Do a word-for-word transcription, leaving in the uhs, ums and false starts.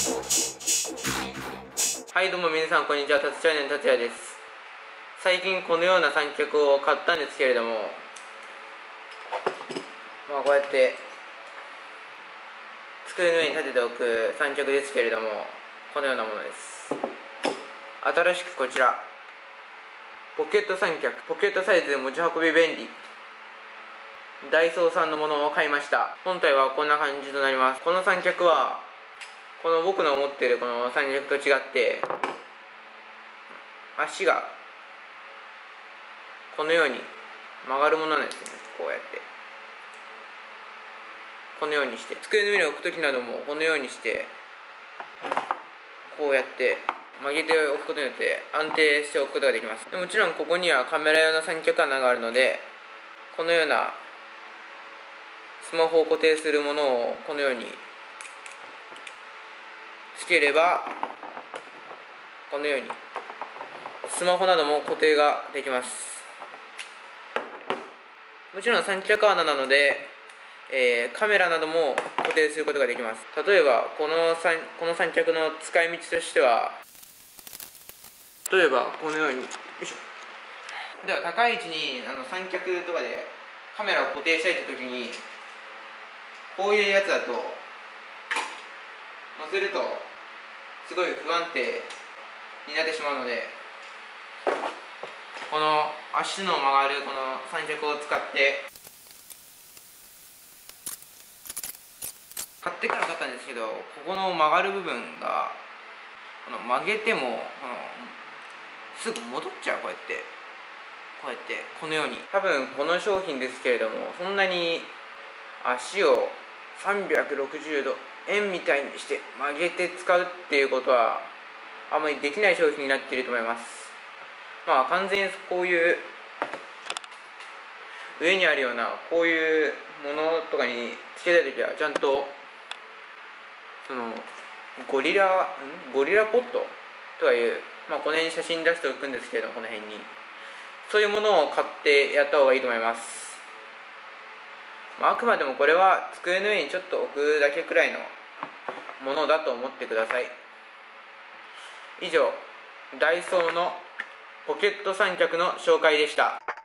はいどうも皆さんこんにちは、たつチャンネルたつやです。最近このような三脚を買ったんですけれども、まあこうやって机の上に立てておく三脚ですけれども、このようなものです。新しくこちらポケット三脚、ポケットサイズで持ち運び便利、ダイソーさんのものを買いました。本体はこんな感じとなります。この三脚はこの僕の持っているこの三脚と違って足がこのように曲がるものなんですね。こうやってこのようにして机の上に置く時などもこのようにしてこうやって曲げておくことによって安定しておくことができます。もちろんここにはカメラ用の三脚穴があるので、このようなスマホを固定するものをこのようにつければ、このようにスマホなども固定ができます。もちろん三脚穴なので、えー、カメラなども固定することができます。例えばこの三この三脚の使い道としては、例えばこのように、よいしょ、では高い位置にあの三脚とかでカメラを固定したいときに、こういうやつだと乗せるとすごい不安定になってしまうので、この足の曲がるこの三脚を使って買ってから買ったんですけど、ここの曲がる部分がこの曲げてもこのすぐ戻っちゃう。こうやってこうやってこのように、多分この商品ですけれども、そんなに足をさんびゃくろくじゅうど円みたいにして曲げて使うっていうことはあまりできない商品になっていると思います。まあ完全にこういう上にあるようなこういうものとかにつけたいときはちゃんとそのゴリラんゴリラポットとかいう、まあ、この辺に写真出しておくんですけれども、この辺にそういうものを買ってやった方がいいと思います。まあ、あくまでもこれは机の上にちょっと置くだけくらいのものだと思ってください。以上、ダイソーのポケット三脚の紹介でした。